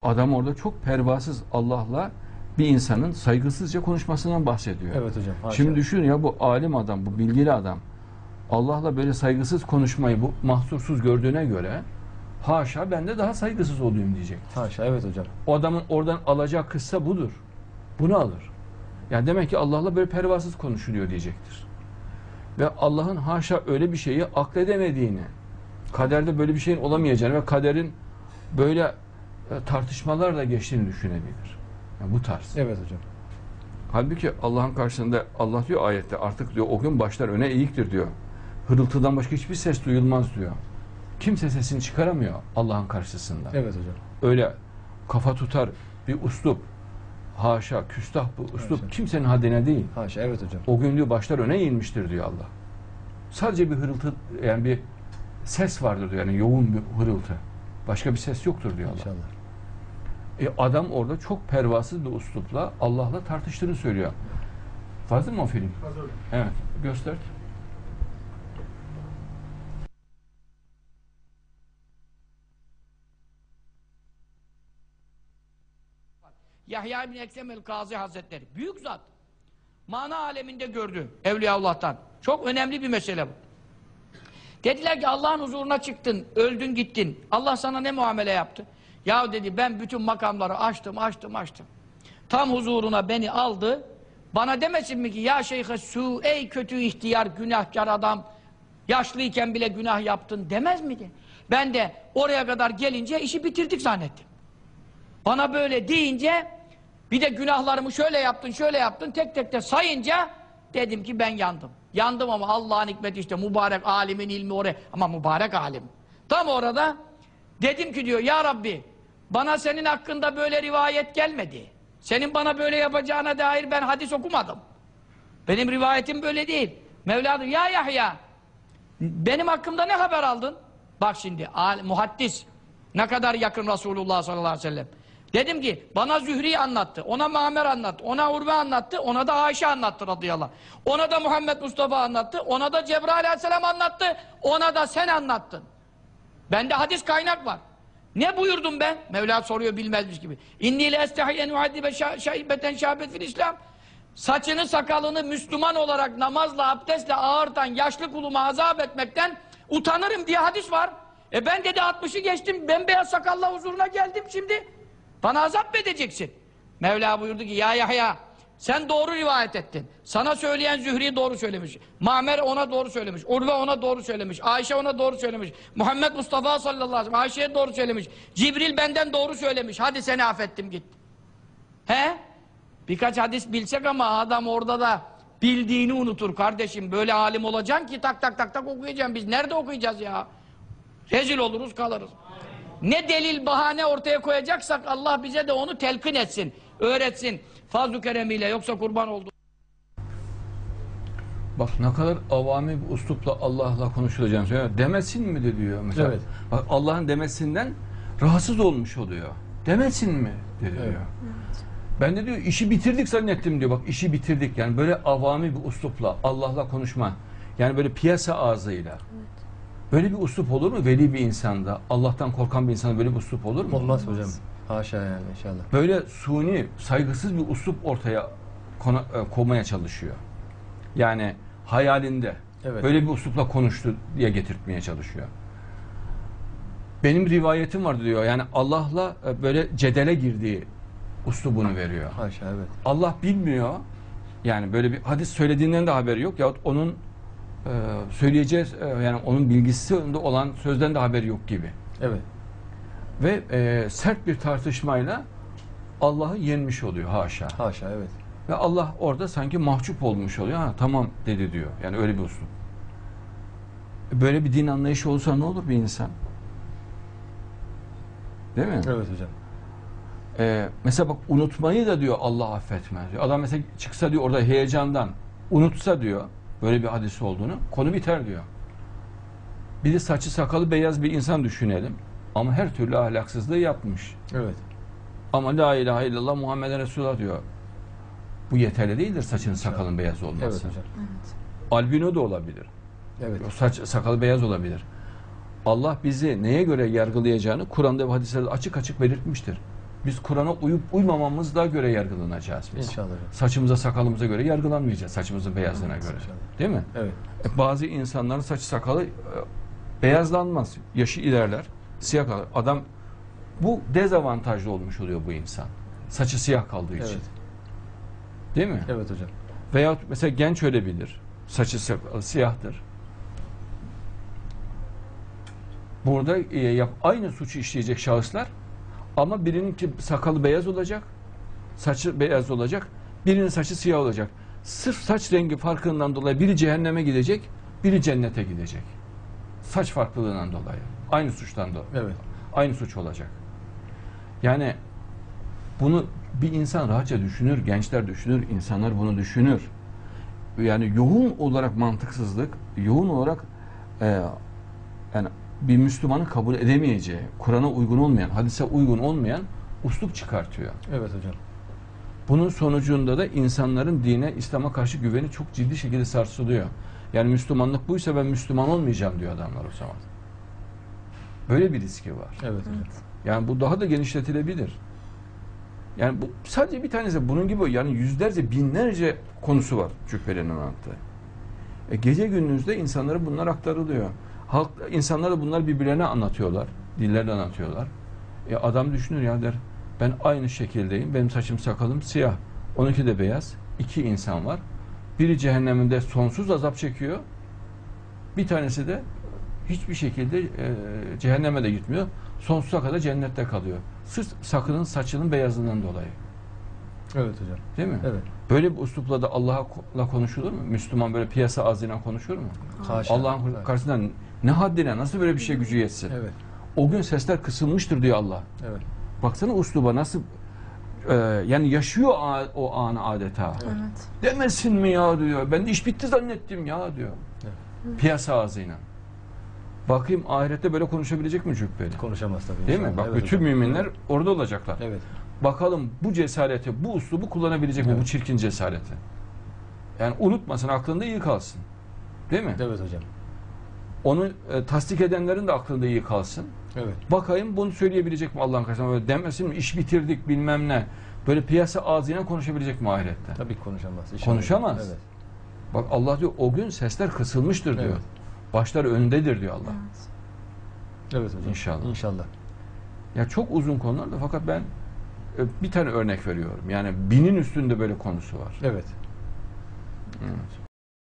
Adam orada çok pervasız Allah'la bir insanın saygısızca konuşmasından bahsediyor. Evet hocam. Haşa. Şimdi düşün ya, bu alim adam, bu bilgili adam Allah'la böyle saygısız konuşmayı bu mahsursuz gördüğüne göre haşa ben de daha saygısız olayım diyecektir. Haşa, evet hocam. O adamın oradan alacağı kıssa budur. Bunu alır. Yani demek ki Allah'la böyle pervasız konuşuluyor diyecektir. Ve Allah'ın haşa öyle bir şeyi akledemediğini, kaderde böyle bir şeyin olamayacağını ve kaderin böyle tartışmalarla geçtiğini düşünebilir. Yani bu tarz. Evet hocam. Halbuki Allah'ın karşısında Allah diyor ayette, artık diyor o gün başlar öne eğiktir diyor. Hırıltıdan başka hiçbir ses duyulmaz diyor. Kimse sesini çıkaramıyor Allah'ın karşısında. Evet hocam. Öyle kafa tutar bir üslup, haşa küstah bu üslup Haşa. kimsenin haddine değil. Haşa, evet hocam. O gün diyor başlar öne eğilmiştir diyor Allah. Sadece bir hırıltı, yani bir ses vardır diyor, yani yoğun bir hırıltı. Başka bir ses yoktur diyor Allah. İnşallah. Adam orada çok pervasız bir üslupla Allah'la tartıştığını söylüyor. Hazır mı o film? Hazır. Evet, göster. Yahya bin Ekrem el-Gazi Hazretleri. Büyük zat. Mana aleminde gördü Evliyaullah'tan. Çok önemli bir mesele bu. Dediler ki Allah'ın huzuruna çıktın, öldün gittin. Allah sana ne muamele yaptı? Ya dedi ben bütün makamları açtım. Tam huzuruna beni aldı. Bana demesin mi ki ya şeyhe su, ey kötü ihtiyar günahkar adam, yaşlıyken bile günah yaptın demez miydi? Ben de oraya kadar gelince işi bitirdik zannettim. Bana böyle deyince bir de günahlarımı şöyle yaptın tek tek de sayınca dedim ki ben yandım. Yandım ama Allah'ın hikmeti işte, mübarek alimin ilmi oraya, ama mübarek alim. Tam orada dedim ki diyor ya Rabbi bana senin hakkında böyle rivayet gelmedi. Senin bana böyle yapacağına dair ben hadis okumadım. Benim rivayetim böyle değil. Mevla diyor ya Yahya benim hakkımda ne haber aldın? Bak şimdi muhaddis ne kadar yakın Resulullah sallallahu aleyhi ve sellem. Dedim ki bana Zühri anlattı, ona Ma'mer anlattı, ona Urve anlattı, ona da Ayşe anlattı radıyallahu anh. Ona da Muhammed Mustafa anlattı, ona da Cebrail aleyhisselam anlattı, ona da sen anlattın. Bende hadis kaynak var. Ne buyurdum ben? Mevla soruyor bilmezmiş gibi. İnni le estahi en uaddibe şaibeten şabet fil İslam. Saçını sakalını Müslüman olarak namazla abdestle ağırtan yaşlı kuluma azap etmekten utanırım diye hadis var. Ben dedi 60'ı geçtim, bembeyaz sakalla huzuruna geldim şimdi. Bana azap mı edeceksin? Mevla buyurdu ki ya Yahya sen doğru rivayet ettin. Sana söyleyen Zühri doğru söylemiş. Ma'mer ona doğru söylemiş. Urve ona doğru söylemiş. Ayşe ona doğru söylemiş. Muhammed Mustafa sallallahu aleyhi ve sellem Ayşe'ye doğru söylemiş. Cibril benden doğru söylemiş. Hadi seni affettim git. He? Birkaç hadis bilsek ama adam orada da bildiğini unutur kardeşim. Böyle alim olacaksın ki tak tak okuyacaksın. Biz nerede okuyacağız ya? Rezil oluruz kalırız. Ne delil bahane ortaya koyacaksak Allah bize de onu telkin etsin, öğretsin. Fazl-ı keremiyle, yoksa kurban oldu. Bak ne kadar avami bir üslupla Allah'la konuşulacağını söylüyor. Demesin mi de diyor mesela. Evet. Bak Allah'ın demesinden rahatsız olmuş oluyor. Demesin mi de diyor. Evet. Ben de diyor işi bitirdik zannettim diyor. Bak işi bitirdik. Yani böyle avami bir üslupla Allah'la konuşma. Yani böyle piyasa ağzıyla. Evet. Böyle bir üslup olur mu veli bir insanda? Allah'tan korkan bir insanda böyle bir üslup olur mu? Olmaz hocam. Haşa yani inşallah. Böyle suni, saygısız bir üslup ortaya koymaya çalışıyor. Yani hayalinde Evet. böyle bir üslupla konuştu diye getirtmeye çalışıyor. Benim rivayetim var diyor. Yani Allah'la böyle cedele girdiği üslubunu veriyor. Haşa, evet. Allah bilmiyor. Yani böyle bir hadis söylediğinden de haberi yok. Yahut onun söyleyeceği, yani onun bilgisinde olan sözden de haberi yok gibi. Evet. Ve sert bir tartışmayla Allah'ı yenmiş oluyor haşa. Haşa, evet. Ve Allah orada sanki mahcup olmuş oluyor. Ha tamam dedi diyor. Yani öyle bir üslup. Böyle bir din anlayışı olsa ne olur bir insan? Değil mi? Evet hocam. Mesela bak unutmayı da diyor Allah affetmez diyor. Adam mesela çıksa diyor orada heyecandan unutsa diyor böyle bir hadis olduğunu, konu biter diyor. Bir de saçı sakalı beyaz bir insan düşünelim. Ama her türlü ahlaksızlığı yapmış. Evet. Ama la ilahe illallah Muhammeden Resulullah diyor. Bu yeterli değildir saçın sakalın beyaz olması. Evet hocam. Evet. Albino da olabilir. Evet. Saç sakalı beyaz olabilir. Allah bizi neye göre yargılayacağını Kur'an'da ve hadislerde açık açık belirtmiştir. Biz Kur'an'a uyup uymamamızla göre yargılanacağız biz. İnşallah hocam. Saçımıza sakalımıza göre yargılanmayacağız. Saçımızın beyazlığına göre. İnşallah. Değil mi? Evet. Bazı insanların saçı sakalı beyazlanmaz. Yaşı ilerler. Siyah kalır. Adam bu dezavantajlı olmuş oluyor bu insan. Saçı siyah kaldığı için. Evet. Değil mi? Evet hocam. Veyahut mesela genç öyle bilir. Saçı siyahtır. Burada aynı suçu işleyecek şahıslar ama birinin sakalı beyaz olacak, saçı beyaz olacak, birinin saçı siyah olacak. Sırf saç rengi farkından dolayı biri cehenneme gidecek, biri cennete gidecek. Saç farklılığından dolayı. Aynı suçtan dolayı. Evet. Aynı suç olacak. Yani bunu bir insan rahatça düşünür, gençler düşünür, insanlar bunu düşünür. Yani yoğun olarak mantıksızlık, yoğun olarak yani bir Müslümanın kabul edemeyeceği, Kur'an'a uygun olmayan, hadise uygun olmayan uslup çıkartıyor. Evet hocam. Bunun sonucunda da insanların dine, İslam'a karşı güveni çok ciddi şekilde sarsılıyor. Yani Müslümanlık buysa ben Müslüman olmayacağım diyor adamlar o zaman. Böyle bir riski var. Evet hocam. Yani bu daha da genişletilebilir. Yani bu sadece bir tanesi. Bunun gibi yani yüzlerce, binlerce konusu var Cübbeli'nin anlattığı. Gece gündüzde insanlara bunlar aktarılıyor. Halk, insanlar da bunlar birbirlerine anlatıyorlar. Dillerle anlatıyorlar. Adam düşünür ya der, ben aynı şekildeyim. Benim saçım sakalım siyah. Onunki de beyaz. 2 insan var. Biri cehenneminde sonsuz azap çekiyor. Bir tanesi de hiçbir şekilde cehenneme de gitmiyor. Sonsuza kadar cennette kalıyor. Sırf sakının saçının beyazlığından dolayı. Evet hocam. Değil mi? Evet. Böyle bir üslupla da Allah'la konuşulur mu? Müslüman böyle piyasa ağzıyla konuşur mu? Haşa. Allah'ın Evet. karşısından ne haddine, nasıl böyle bir şey gücü yetsin? Evet. O gün sesler kısılmıştır diyor Allah. Evet. Baksana usluba nasıl yani yaşıyor o anı adeta. Evet. Demesin mi ya diyor. Ben de iş bitti zannettim ya diyor. Evet. Piyasa ağzıyla. Bakayım ahirette böyle konuşabilecek mi Cübbeli? Konuşamaz tabii. Değil mi? inşallah. Bak Evet bütün hocam. müminler orada olacaklar. Evet. Bakalım bu cesareti, bu uslubu kullanabilecek mi? Evet. Bu çirkin cesareti. Yani unutmasın, aklında iyi kalsın. Değil mi? Evet hocam. Onu tasdik edenlerin de aklında iyi kalsın. Evet. Bakayım bunu söyleyebilecek mi Allah'ın karşısında? Böyle demesin mi? İş bitirdik bilmem ne. Böyle piyasa ağzıyla konuşabilecek mi ahirette? Tabii konuşamaz. İnşallah. Konuşamaz. Evet. Bak Allah diyor o gün sesler kısılmıştır diyor. Evet. Başlar öndedir diyor Allah. Evet. Evet hocam. İnşallah. İnşallah. Ya çok uzun konular da fakat ben bir tane örnek veriyorum. Yani 1000'in üstünde böyle konusu var. Evet. Evet.